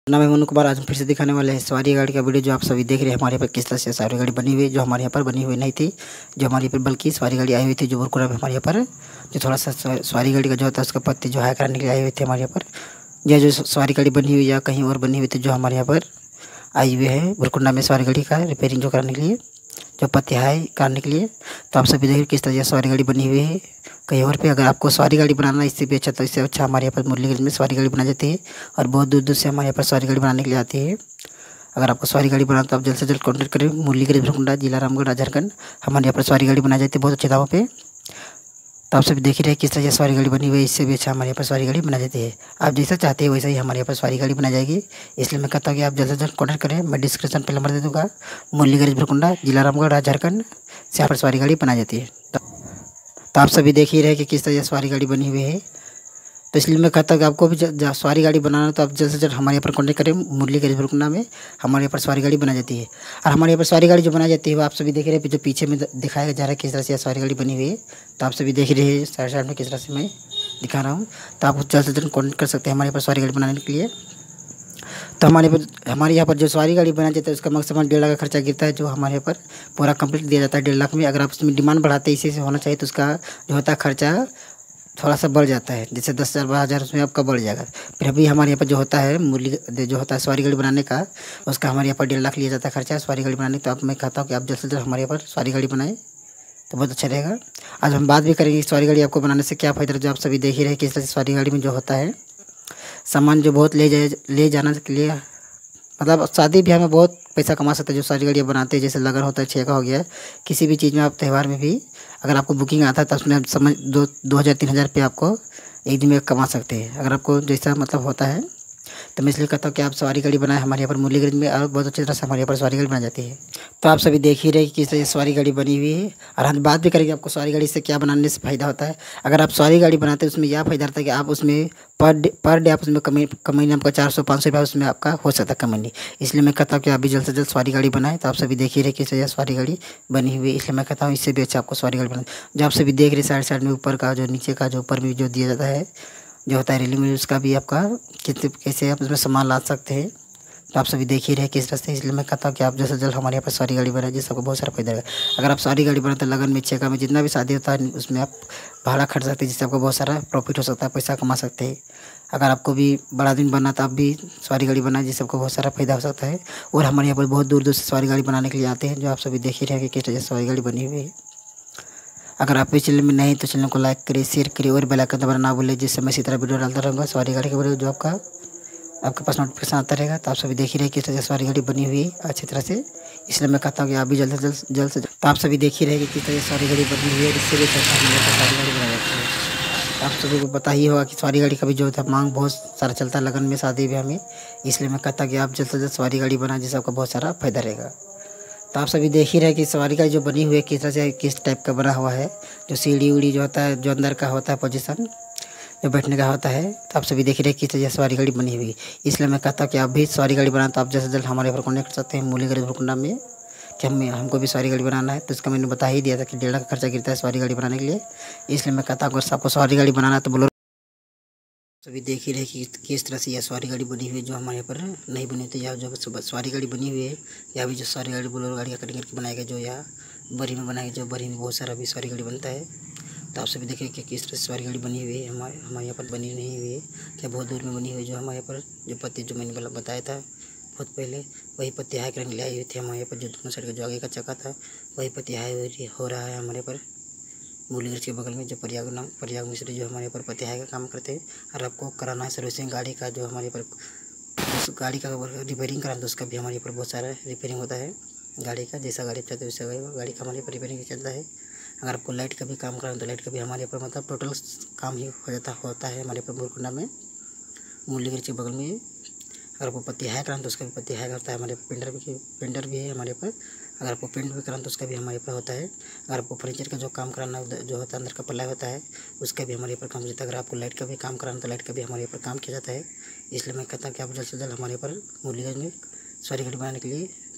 नाम है मनु कुमार। आज हम फिर से दिखाने वाले हैं सवारी गाड़ी का वीडियो, जो आप सभी देख रहे हैं हमारे यहाँ पर किस तरह से सवारी गाड़ी बनी हुई है, जो हमारे यहाँ पर बनी हुई नहीं थी, जो हमारे यहाँ पर बल्कि सवारी गाड़ी आई हुई थी, जो बुरकुना में हमारे यहाँ पर जो थोड़ा सा सवारी गाड़ी का जो होता है उसका पत्ती जो है कराने के लिए आई हुई थी हमारे यहाँ पर। यह जो सवारी गाड़ी बनी हुई या कहीं और बनी हुई थी, जो हमारे यहाँ पर आई हुई है बुरकुना में सवारी गाड़ी का रिपेयरिंग जो कराने के लिए, जो पत्ती है कराने के लिए। तो आप सभी देखिए किस तरह से सवारी गाड़ी बनी हुई है कहीं और पे। अगर आपको सवारी गाड़ी बनाना इससे भी अच्छा, तो इससे अच्छा हमारे यहाँ पर मुरलीगंज में सवारी गाड़ी बनाई जाती है और बहुत दूर दूर से हमारे यहाँ पर सवारी गाड़ी बनाने के लिए आती है। अगर आपको सवारी गाड़ी बनाना तो आप जल्द से जल्द कॉन्टैक्ट करें। मुरलीगंज भुरकुंडा, जिला रामगढ़, झारखंड। हमारे यहाँ पर सवारी गाड़ी बनाई जाती है बहुत अच्छे दामों पे। तो आप सभी देख ही रहे किस तरह से सवारी गाड़ी बनी हुई है, इससे भी अच्छा हमारे यहाँ पर सवारी गाड़ी बनाई जाती है। आप जैसा चाहते हैं वैसा ही हमारे यहाँ पर सवारी गाड़ी बनाई जाएगी। इसलिए मैं कहता हूँ कि आप जल्द से जल्द कॉन्टैक्ट करें। मैं डिस्क्रिप्शन पर नंबर दे दूँगा। मुरलीगंज भुरकुंडा, जिला रामगढ़, झारखंड से यहाँ पर सवारी गाड़ी बनाई जाती है। तो आप सभी देख ही रहे कि किस तरह से सवारी गाड़ी बनी हुई है। तो इसलिए मैं कहता हूँ कि आपको भी सवारी गाड़ी बनाना है तो आप जल्द से जल्द हमारे यहाँ पर कॉन्टैक्ट करें। मुरलीगंज भुरकुंडा में हमारे यहाँ पर सवारी गाड़ी बनाई जाती है। और हमारे यहाँ पर सवारी गाड़ी जो बनाई जाती है वो आप सभी देख रहे हैं, जो पीछे में दिखाया जा रहा है किस तरह से सवारी गाड़ी बनी हुई है। तो आप सभी देख रहे हैं साइड साइड में किस तरह से मैं दिखा रहा हूँ। तो आप जल्द से जल्द कॉन्टैक्ट कर सकते हैं हमारे यहाँ पर सवारी गाड़ी बनाने के लिए। तो हमारे यहाँ पर जो सवारी गाड़ी बनाई जाती है उसका मैक्सिमम 1.5 लाख का खर्चा गिरता है, जो हमारे यहाँ पर पूरा कंप्लीट दिया जाता है 1.5 लाख में। अगर आप उसमें डिमांड बढ़ाते हैं इसी से होना चाहिए तो उसका जो होता है खर्चा थोड़ा सा बढ़ जाता है, जैसे 10,000 12,000 उसमें आपका बढ़ जाएगा। फिर अभी हमारे यहाँ पर जो होता है जो होता है सवारी गाड़ी बनाने का, उसका हमारे यहाँ पर 1.5 लाख लिया जाता है खर्चा सवारी गाड़ी बनाने। तो मैं कहता हूँ कि आप जल्द से जल्द हमारे यहाँ पर सवारी गाड़ी बनाएं तो बहुत अच्छा रहेगा। आज हम बात भी करेंगे सवारी गाड़ी आपको बनाने से क्या फ़ायदा है। जो आप सभी देख ही रहे किस तरह से सवारी गाड़ी में जो होता है सामान जो बहुत ले जाना के लिए, मतलब शादी ब्याह में बहुत पैसा कमा सकते हैं जो सवारी गाड़ियाँ बनाते हैं। जैसे लगन होता है, छेका हो गया, किसी भी चीज़ में आप त्यौहार में भी अगर आपको बुकिंग आता है तो उसमें आप समझ 2,000-3,000 रुपये आपको एक दिन में कमा सकते हैं, अगर आपको जैसा मतलब होता है। तो मैं इसलिए कहता हूँ कि आप सवारी गाड़ी बनाएं हमारे यहाँ पर मुरलीगंज में, और बहुत अच्छी तरह से हमारे यहाँ पर सवारी गाड़ी बनाई जाती है। तो आप सभी देख ही रहे कि किस तरह से सवारी गाड़ी बनी हुई है। और हम बात भी करेंगे आपको सवारी गाड़ी से क्या बनाने से फ़ायदा होता है। अगर आप सवारी गाड़ी बनाते हैं उसमें यह फ़ायदा रहता है कि आप उसमें पर डे आप उसमें कमाई आपका 400-500 रुपया उसमें आपका हो सकता है कमाई। इसलिए मैं कहता हूँ कि आप भी जल्द से जल्द सवारी गाड़ी बनाएं। तो आप सभी देख ही रहे किस तरह से सवारी गाड़ी बनी हुई है। इसलिए मैं कहता हूँ इससे भी अच्छा आपको सवारी गाड़ी बनाए। जो आप सभी देख रहे साइड साइड में ऊपर का जो नीचे का जो ऊपर में जो दिया जाता है जो होता है रेलिंग में, उसका भी आपका कैसे आप उसमें सामान ला सकते हैं। तो आप सभी देख ही रहे किस रास्ते। इसलिए मैं कहता हूँ कि आप जल्द से जल्द हमारे यहाँ पर सवारी गाड़ी बनाए, जिससे आपको बहुत सारा फायदा रहेगा। अगर आप सवारी गाड़ी बनाते हैं लगन में, छेका में, जितना भी शादी होता है उसमें आप भाड़ा खर्च सकते हैं, जिससे आपको बहुत सारा प्रॉफिट हो सकता है, पैसा कमा सकते हैं। अगर आपको भी बड़ा दिन बनना तो आप भी सवारी गाड़ी बनाए, जिससे आपको बहुत सारा फायदा हो सकता है। और हमारे यहाँ पर बहुत दूर दूर से सवारी गाड़ी बनाने के लिए आते हैं, जो आप सभी देख ही रहे हैं कि किस तरह से सवारी गाड़ी बनी हुई है। अगर आप इस चैनल में नहीं तो चैनल को लाइक करिए, शेयर करिए और बेल आइकन दबाना ना भूलिए, जिससे मैं इसी तरह वीडियो डालता रहूँगा सवारी गाड़ी के वीडियो, जो आपके पास नोटिफिकेशन आता रहेगा। तो आप सभी देख ही रहे किस तरह से सवारी गाड़ी बनी हुई है अच्छी तरह से। इसलिए मैं कहता हूँ कि आप भी जल्द से तो आप सभी देख ही रहे कि किस तरह से सवारी गाड़ी बनी हुई है। इससे भी सवारी गाड़ी बनाई जाती है। आप सभी को पता ही होगा कि सवारी गाड़ी का भी जो होता है मांग बहुत सारा चलता है लगन में, शादी ब्याह में। इसलिए मैं कहता हूँ कि आप जल्द से जल्द सवारी गाड़ी बनाएं, जिससे आपको बहुत सारा फायदा रहेगा। तो आप सभी देख ही रहे कि सवारी गाड़ी जो बनी हुई है किस तरह से किस टाइप का बना हुआ है। जो सीढ़ी उड़ी जो होता है, जो अंदर का होता है पोजीशन जो बैठने का होता है। तो आप सभी देख ही रहे किस तरह से सवारी गाड़ी बनी हुई है। इसलिए मैं कहता हूँ कि आप भी सवारी गाड़ी बनाएं तो आप जल्द से जल्द हमारे पर कॉन्टैक्ट कर सकते हैं मुरलीगंज भुरकुंडा में, कि हमको भी सवारी गाड़ी बनाना है। तो इसका मैंने बता ही दिया था कि 1.5 लाख का खर्चा गिरता है सवारी गाड़ी बनाने के लिए। इसलिए मैं कहता हूँ अगर आपको सवारी गाड़ी बनाना है तो बोलो। सभी देख ही रहे कि किस तरह से यह सवारी गाड़ी बनी हुई है, जो हमारे यहाँ पर नहीं बनी थी। या जो सवारी गाड़ी बनी हुई है, या भी जो सवारी गाड़ी बोलो गाड़ी का कटिंग करके बनाई गई, जो यहाँ बरी में बनाई, जो बरी में बहुत सारा भी सवारी गाड़ी बनता है। तो आप सभी देख रहे कि किस तरह से सवारी गाड़ी बनी हुई है। हमारे यहाँ पर बनी नहीं हुई है, क्या बहुत दूर में बनी हुई है। जो हमारे यहाँ पर जो पत्ती जो मैंने बताया था बहुत पहले, वही पत्ती हाई रंग ले आई हुई थी। हमारे यहाँ पर जो दोनों साइड का जो आगे का चक्का था वही पत्ती हाई हो रहा है हमारे पर मुरलीगंज के बगल में, जो प्रयाग मिश्र जो हमारे पर पतिहाय का काम करते हैं। और आपको कराना है सर्विसिंग गाड़ी का, जो हमारे पर उस गाड़ी का रिपेयरिंग कराना, तो उसका भी हमारे पर बहुत सारा रिपेयरिंग होता है गाड़ी का। जैसा गाड़ी चाहते हैं वैसा गाड़ी का हमारे पर रिपेयरिंग चलता है। अगर आपको लाइट का भी काम कराना तो लाइट का भी हमारे पर मतलब टोटल काम ही होता है हमारे पर भुरकुंडा में मुरलीगंज के बगल में। अगर आपको पतिहाय कराना तो उसका भी पतिहाय होता है हमारे पर। पेंटर भी है हमारे पर। अगर आपको पेंट भी कराना तो उसका भी हमारे पर होता है। अगर आपको फर्नीचर का जो काम कराना जो होता है अंदर का प्लाई होता है, उसका भी हमारे पर काम होता है। अगर आपको लाइट का भी काम कराना तो लाइट का भी हमारे पर काम किया जाता है। इसलिए मैं कहता हूँ कि आप जल्द से जल्द हमारे पर मुरलीगंज में सवारी गाड़ी बनाने के लिए